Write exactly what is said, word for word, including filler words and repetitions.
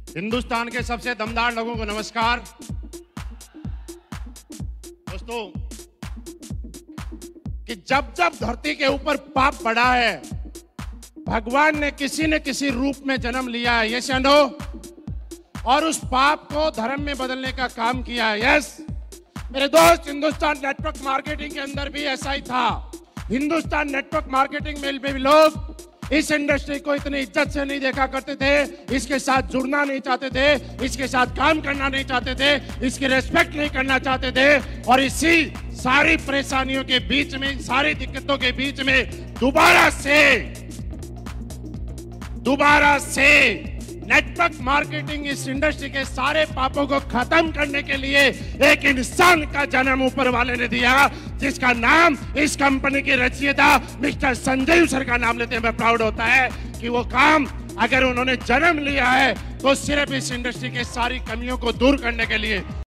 हिंदुस्तान के सबसे दमदार लोगों को नमस्कार। दोस्तों, कि जब जब धरती के ऊपर पाप बढ़ा है, भगवान ने किसी न किसी रूप में जन्म लिया है, यस या नो, और उस पाप को धर्म में बदलने का काम किया है, यस। मेरे दोस्त, हिंदुस्तान नेटवर्क मार्केटिंग के अंदर भी ऐसा ही था। हिंदुस्तान नेटवर्क मार्केटिंग में भी लोग इस इंडस्ट्री को इतनी इज्जत से नहीं देखा करते थे, इसके साथ जुड़ना नहीं चाहते थे, इसके साथ काम करना नहीं चाहते थे, इसकी रेस्पेक्ट नहीं करना चाहते थे। और इसी सारी परेशानियों के बीच में, सारी दिक्कतों के बीच में दोबारा से दोबारा से नेटवर्क मार्केटिंग इस इंडस्ट्री के सारे पापों को खत्म करने के लिए एक इंसान का जन्म ऊपर वाले ने दिया, जिसका नाम इस कंपनी के रचयिता मिस्टर संजीव सर का नाम लेते हैं। प्राउड होता है कि वो काम अगर उन्होंने जन्म लिया है तो सिर्फ इस इंडस्ट्री के सारी कमियों को दूर करने के लिए।